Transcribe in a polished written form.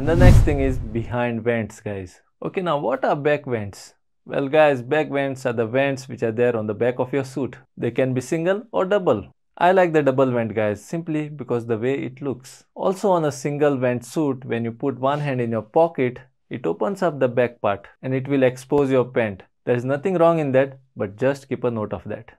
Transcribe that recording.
And the next thing is behind vents, guys. Okay, now what are back vents? Well guys, back vents are the vents which are there on the back of your suit. They can be single or double. I like the double vent, guys, simply because the way it looks. Also on a single vent suit, when you put one hand in your pocket, it opens up the back part and it will expose your pant. There is nothing wrong in that, but just keep a note of that.